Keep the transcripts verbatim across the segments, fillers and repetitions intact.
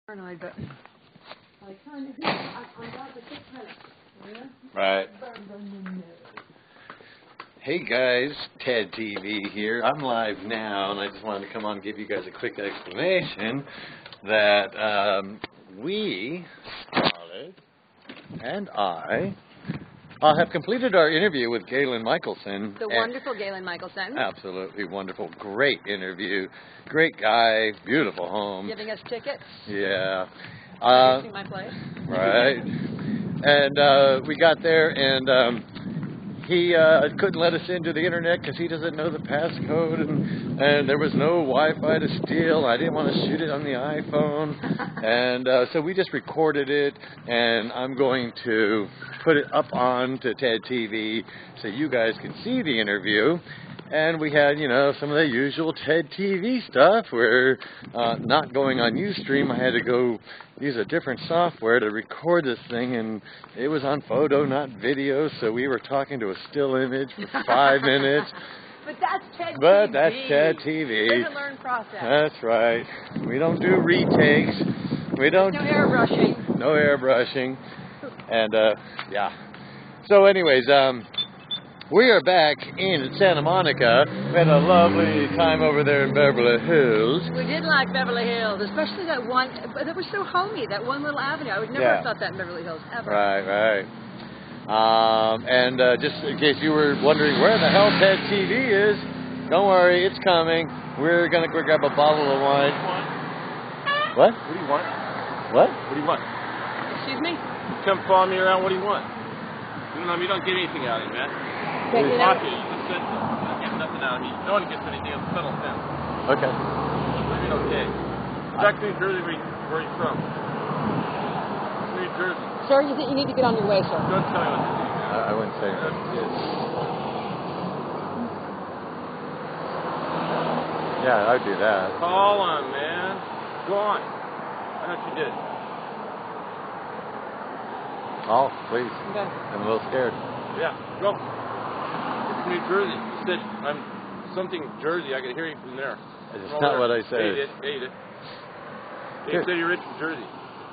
paranoid, but I kind of, I'm about for six minutes. Yeah? Right. Hey guys, Ted T V here. I'm live now, and I just wanted to come on and give you guys a quick explanation that um, we, Scarlett, and I uh, have completed our interview with Galen Michelson. The wonderful Galen Michelson. Absolutely wonderful. Great interview. Great guy. Beautiful home. Giving us tickets. Yeah. Uh, see my place. Right. And uh, we got there, and um, he uh, couldn't let us into the internet because he doesn't know the passcode, and, and there was no Wi-Fi to steal. I didn't want to shoot it on the iPhone, and uh, so we just recorded it, and I'm going to put it up on to Ted T V so you guys can see the interview. And we had, you know, some of the usual Ted T V stuff where uh, not going on Ustream, I had to go use a different software to record this thing, and it was on photo, not video, so we were talking to a still image for five minutes. But that's Ted but T V. But that's Ted T V. It's a learned process. That's right. We don't do retakes. We don't. No airbrushing. No airbrushing. And, uh, yeah. So anyways, um... we are back in Santa Monica. We had a lovely time over there in Beverly Hills. We did like Beverly Hills, especially that one, but it was so homey, that one little avenue. I would never yeah. have thought that in Beverly Hills, ever. Right, right. Um, and uh, just in case you were wondering where the hell Ted T V is, don't worry, it's coming. We're going to go grab a bottle of wine. What? What do you want? What? What do you want? Excuse me? Come follow me around, what do you want? You know, you don't get anything out of me, man. Okay, you know, Talk to you, you just said something. You don't get nothing out of me. No one gets anything. It's settled down. Okay. It's okay. Back to New Jersey, where, you, where are you from? New Jersey. Sir, you, you need to get on your way, sir. Don't tell me what to do, man. I, I wouldn't say that. Yeah, I'd do that. Call on, man. Go on. I know what you did. Oh, please. Okay. I'm a little scared. Yeah, go. It's New Jersey. You said I'm something Jersey. I can hear you from there. It's from not there. what I said. Yeah, you did. Yeah, you did. Yeah, you said you're rich from Jersey.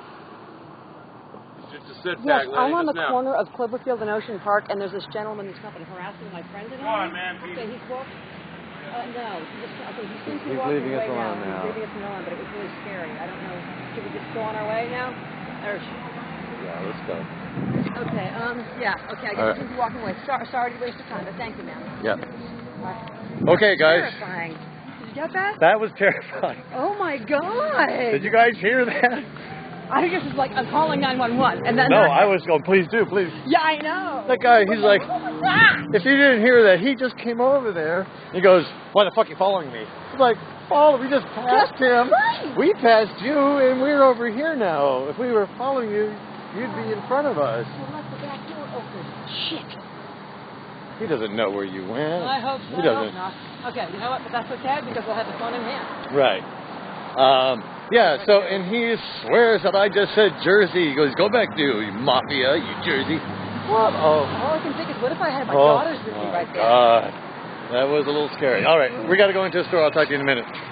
You just said Yes, back, I'm on the now. corner of Cloverfield and Ocean Park, and there's this gentleman who's coming harassing my friend in Come on, man. Okay, he's walking. Uh, no, he just, okay, he seems to be He's walking leaving us away alone now. now. He's leaving us alone, but it was really scary. I don't know. Should we just go on our way now? Or Yeah, let's go. okay, um, yeah, okay, I guess Right. he's walking away. Sorry, sorry to waste your time, but thank you, ma'am. Yeah. Right. Okay, guys. Terrifying. Did you get that? That was terrifying. Oh my God! Did you guys hear that? I think this is like I'm calling nine one one, and then No, I was going, please do, please. Yeah, I know. That guy, he's like, if you didn't hear that, he just came over there. He goes, why the fuck are you following me? He's like, follow, we just passed him. Right. We passed you, and we're over here now. If we were following you, you'd be in front of us. Well, let the back door open. Shit. He doesn't know where you went. I hope so. He doesn't. I hope not. Okay, you know what? But that's okay because we'll have the phone in hand. Right. Um, yeah, so, and he swears that I just said Jersey. He goes, go back to you mafia, you Jersey. What? Oh. All I can think is, what if I had my Oh, daughters with me my right there? God. That was a little scary. All right, we got to go into a store. I'll talk to you in a minute.